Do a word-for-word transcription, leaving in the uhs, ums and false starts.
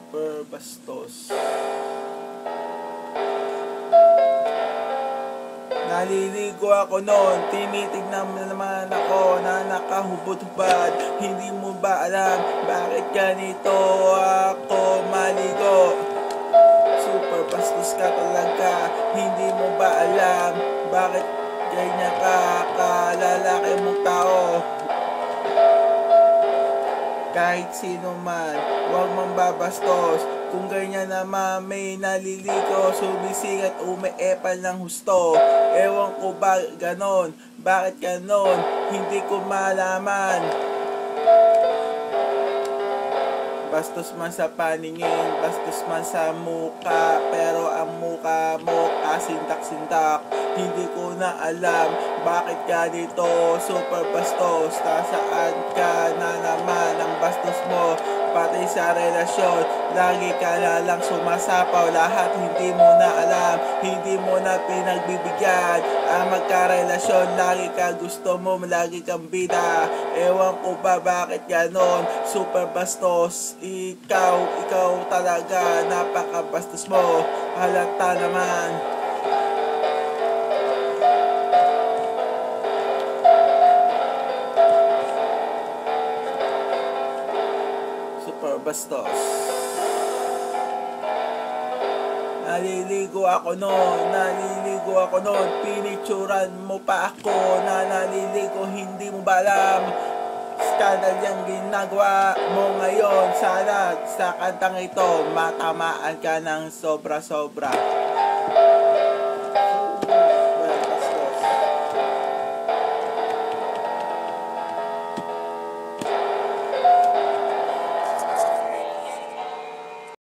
super bastos. Naliligo ako noon, tinitignan mo naman ako na nakahubad-hubad. Hindi mo ba alam bakit ganito ako maligo? Super bastos ka talaga, hindi mo ba alam bakit ganyan ka kalalaki mong tao? Kahit sino man, huwag mong babastos. Kung ganyan naman may naliligo, sumisigat umeepal ng husto. Ewan ko ba ganon, bakit ganon, hindi ko malaman. Bastos man sa paningin, bastos man sa muka, pero ang muka mo kasindak-sindak. Hindi ko na alam bakit ganito, super bastos. Nasaan ka na naman ang bastos mo? Pati sa relasyon, lagi ka na lang sumasapaw. Lahat hindi mo na alam, hindi mo na pinagbibigyan. Ang magkarelasyon, lagi ka gusto mo, lagi kang bida. Ewan ko ba bakit ganon, super bastos. Ikaw, ikaw talaga, napakabastos mo. Halata naman. Super bastos. Naliligo ako noon, naliligo ako noon, pinicturan mo pa ako na naliligo, hindi mo ba alam? Skandal yung ginagawa mo ngayon. Sana sa kantang ito matamaan ka ng sobra-sobra.